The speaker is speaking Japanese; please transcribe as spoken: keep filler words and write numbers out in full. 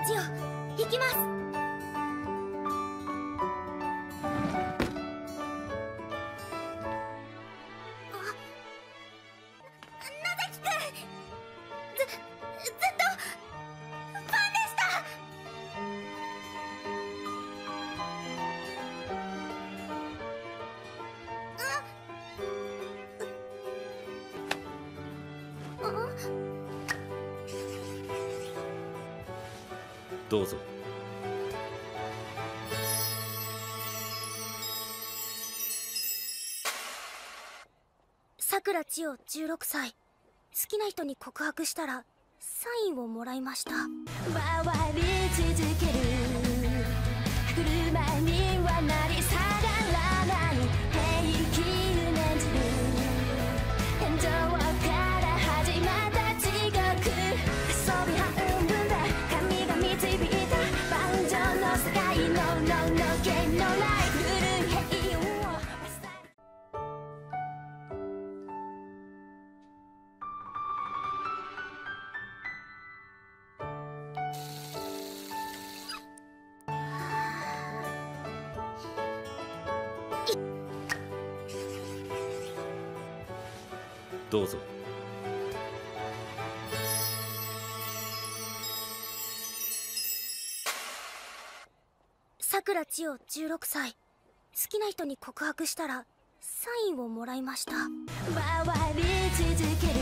千代、行きます。 どうぞ。 さくら千代じゅうろくさい、好きな人に告白したらサインをもらいました。 回り続ける車にはなり下がらない平気を念じる天井から始まった地獄遊び半分で神が導いた万丈の世界 No No No Game No Life ルール平穏をどうぞ。 さくら千代じゅうろくさい、好きな人に告白したらサインをもらいました。 回り続ける